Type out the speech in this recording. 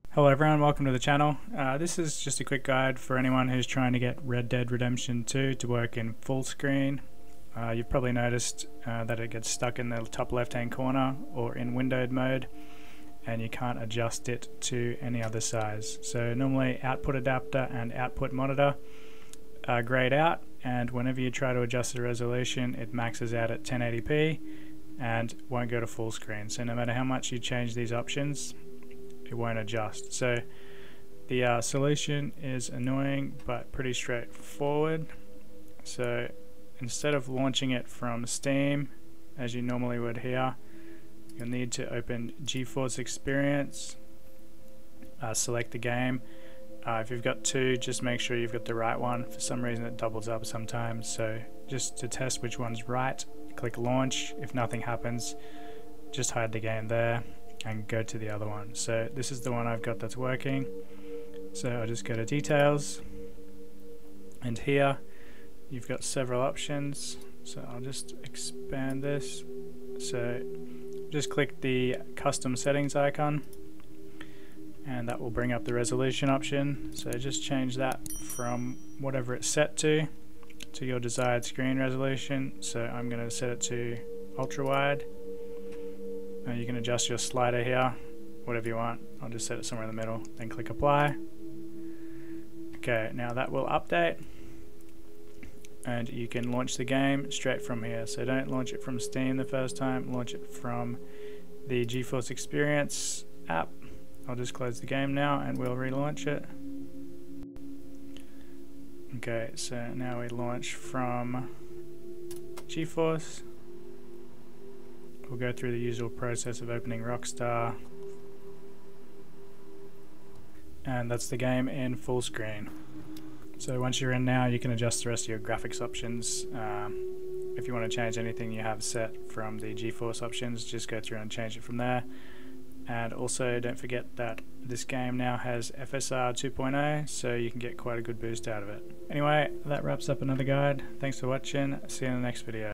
Hello everyone, welcome to the channel. This is just a quick guide for anyone who's trying to get Red Dead Redemption 2 to work in full screen. You've probably noticed that it gets stuck in the top left hand corner or in windowed mode, and you can't adjust it to any other size. So normally output adapter and output monitor are grayed out, and whenever you try to adjust the resolution it maxes out at 1080p and won't go to full screen. So no matter how much you change these options, it won't adjust. So the solution is annoying but pretty straightforward. So instead of launching it from Steam as you normally would here, you'll need to open GeForce Experience, select the game. If you've got two, just make sure you've got the right one. For some reason it doubles up sometimes, so just to test which one's right, click launch. If nothing happens, just hide the game there and go to the other one. So this is the one I've got that's working. So I'll just go to details, and here you've got several options. So I'll just expand this. So just click the custom settings icon and that will bring up the resolution option. So just change that from whatever it's set to your desired screen resolution. So I'm going to set it to ultra wide. You can adjust your slider here, whatever you want. I'll just set it somewhere in the middle, then click apply. Okay, now that will update and you can launch the game straight from here. So don't launch it from Steam the first time, launch it from the GeForce Experience app. I'll just close the game now and we'll relaunch it. Okay, so now we launch from GeForce. We'll go through the usual process of opening Rockstar, and that's the game in full screen. So once you're in now, you can adjust the rest of your graphics options. If you want to change anything you have set from the GeForce options, just go through and change it from there. And also don't forget that this game now has FSR 2.0, so you can get quite a good boost out of it. Anyway, that wraps up another guide. Thanks for watching. See you in the next video.